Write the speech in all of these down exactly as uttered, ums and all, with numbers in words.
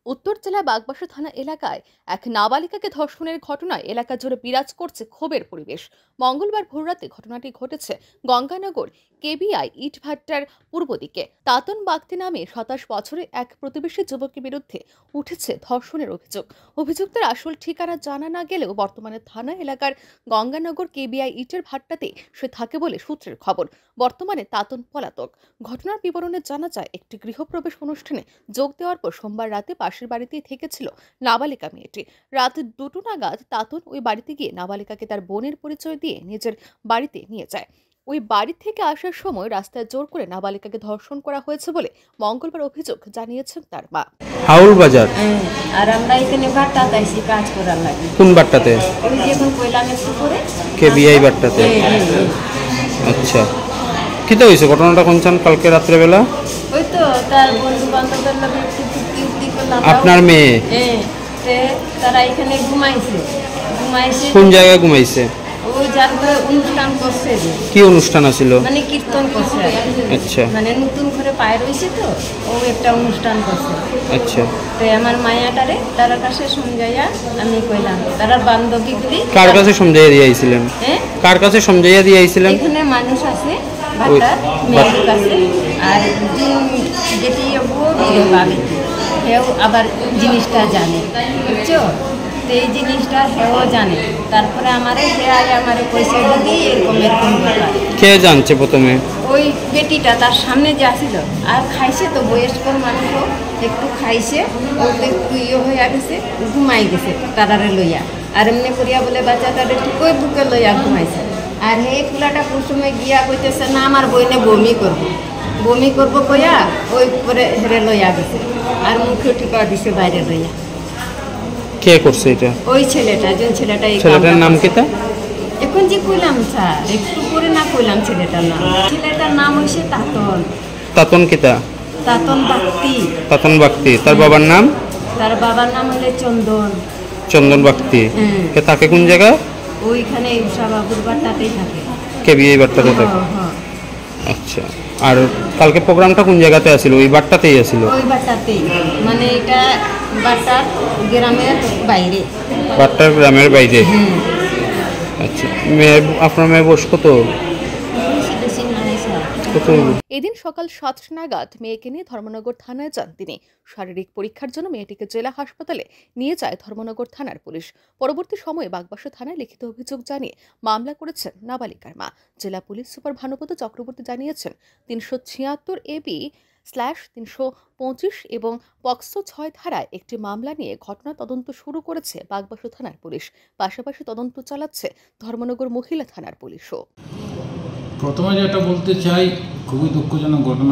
উত্তর জেলা বাগবাসা থানা এলাকায় এক নাবালিকাকে ধর্ষণের ঘটনায় এলাকা জুড়ে বিরাজ করছে ক্ষোভের পরিবেশ। মঙ্গলবার ভোররাতে ঘটনাটি ঘটেছে গঙ্গানগর কেবিআই ইটভাট্টার পূর্ব দিকে। তাতন বাগতি নামে সাতাশ বছরের এক প্রতিবেশী যুবকের বিরুদ্ধে উঠেছে ধর্ষণের অভিযোগ। অভিযুক্তের আসল ঠিকানা জানা না গেলেও বর্তমানে থানা এলাকার গঙ্গানগর কেবিআই ইটের ভাট্টাতে সে থাকে বলে সূত্রের খবর। বর্তমানে তাতন পলাতক। ঘটনার বিবরণে জানা যায়, একটি গৃহপ্রবেশ অনুষ্ঠানে যোগ দেওয়ার পর সোমবার রাতে পাশের বাড়িতেই থেকেছিল নাবালিকা মেয়েটি। রাত দুটো নাগাদ তাতন ওই বাড়িতে গিয়ে নাবালিকাকে তার বোনের পরিচয় দিয়ে নিজের বাড়িতে নিয়ে যায়। ওই বাড়ি থেকে আসার সময় রাস্তায় জোর করে নাবালিকাকে ধর্ষণ করা হয়েছে বলে মঙ্গলবার অভিযোগ জানিয়েছেন তার মা। হাউল বাজার আর আমরা এখানে বাট্টাতে আইছি কাজ করার লাগে। কোন বাট্টাতে? ওই যে এখন কইলাম একটু করে কেবিআই বাট্টাতে। আচ্ছা, কিটা হইছে ঘটনাটা কোনখান? কালকে রাত্রে বেলা ওই তো তার বন্ধু বান্ধবদের লগে একটু চুক্তি উক্তি করলাম। আপনার মেয়ে হ্যাঁ, তে তারা এখানে ঘুমাইছে। ঘুমাইছে কোন জায়গায় ঘুমাইছে? ওই জায়গায় অনুষ্ঠান করছে। কি অনুষ্ঠান আছিল? মানে কীর্তন করছে। আচ্ছা, মানে নতুন করে পায় রইছে তো ও একটা অনুষ্ঠান করছে। আচ্ছা, তো আমার মায়াটারে তার কাছে সমঝাইয়া আমি কইলাম, তার বান্ধবীগুলি। কার কাছে সমঝাইয়া দিয়ে আইছিলেন? হ্যাঁ, কার কাছে সমঝাইয়া দিয়ে আইছিলেন? এখানে মানুষ আছে বাটা মেয়ের কাছে, আর যেটি বউ বিয়ে পাবে সেও আবার জিনিসটা জানে, বুঝছো? তো এই জিনিসটা সেও জানে। তারপরে আমারে সে আয় আমারে পয়সা দিদি এরকম এরকম ব্যাপার। কে জানছে প্রথমে? ওই বেটিটা তার সামনে যে আসিল আর খাইছে তো, বয়স্ক মানুষও একটু খাইছে, ও তো একটু ইয়ে হয়ে গেছে, ঘুমাই গেছে তারারে লইয়া। আর এমনি করিয়া বলে বাচ্চাটারে টুকোই বুকে লইয়া ঘুমাইছে। আর হে ফুলাটা কুসুমে গিয়া কইতেছে না আমার বইনে বমি করব বমি করব কইয়া ওই পরে হেরে লইয়া গেছে আর মুখে টিপা দিছে বাইরে লইয়া। কে করছে এটা? ওই ছেলেটা, যে ছেলেটা। এই ছেলেটার নাম কিটা? এখন যে কইলাম স্যার, একটু করে না কইলাম ছেলেটার নাম। ছেলেটার নাম হইছে তাতন। তাতন কিটা? তাতন বাগতি। তাতন বাগতি। তার বাবার নাম? তার বাবার নাম হলে চন্দন। চন্দন বাগতি। কে থাকে কোন জায়গায়? ওইখানে উষা বাবুর বাট্টাতেই থাকে। কেবিআই বাট্টাতে থাকে। আচ্ছা, আর কালকে প্রোগ্রামটা কোন জায়গাতে আছিল? ওই বাট্টাতেই আছিল? ওই বাট্টাতেই, মানে এটা বাট্টার গ্রামের বাইরে। বাট্টার গ্রামের বাইরে। আচ্ছা, মেয়ে আপনার মেয়ে বয়স কত? এদিন সকাল সাতটা নাগাদ মেয়েকে নিয়ে ধর্মনগর থানায় যান তিনি। শারীরিক পরীক্ষার জন্য মেয়েটিকে জেলা হাসপাতালে নিয়ে যায় ধর্মনগর থানার পুলিশ। পরবর্তী সময়ে বাগবাসা থানায় লিখিত অভিযোগ জানিয়ে মামলা করেছেন নাবালিকার মা। জেলা পুলিশ সুপার ভানুপত চক্রবর্তী জানিয়েছেন, তিনশো ছিয়াত্তর এ বি স্ল্যাশ তিনশো পঁচিশ এবং পক্সো ছয় ধারায় একটি মামলা নিয়ে ঘটনা তদন্ত শুরু করেছে বাগবাসা থানার পুলিশ। পাশাপাশি তদন্ত চালাচ্ছে ধর্মনগর মহিলা থানার পুলিশও। প্রথমে যেটা বলতে চাই, খুবই দুঃখজনক ঘটনা।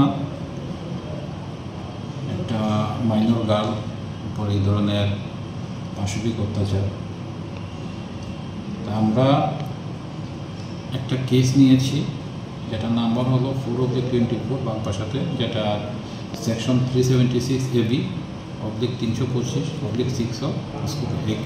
একটা মাইনর গার্ল উপর এই ধরনের পাশবিক অত্যাচার। তা আমরা একটা কেস নিয়েছি, যেটা নাম্বার হলো ফোর অব টোয়েন্টি ফোর বাগবাসাতে, যেটা section three seventy six A B oblique তিনশো পঁচিশ অবলিক সিক্স অফ এক।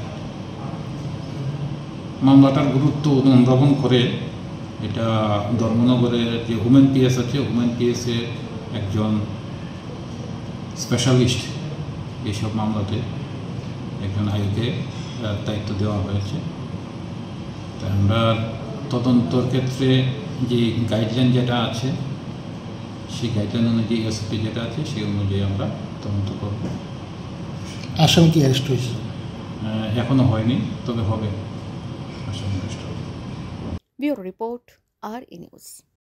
মামলাটার গুরুত্ব অনুধাবন করে এটা ধর্মনগরের যে ওমেন পিএস আছে, ওমেন পিএসের একজন স্পেশালিস্ট এইসব মামলাতে একজন আইকে দায়িত্ব দেওয়া হয়েছে। তা আমরা তদন্তর ক্ষেত্রে যে গাইডলাইন যেটা আছে, সেই গাইডলাইন অনুযায়ী এসপি যেটা আছে সেই অনুযায়ী আমরা তদন্ত করব। আসামি কি অ্যারেস্ট হয়েছে? এখনো হয়নি, তবে হবে। আসামি অ্যারেস্ট হবে। ব্যুরো রিপোর্ট, আর ই নিউজ।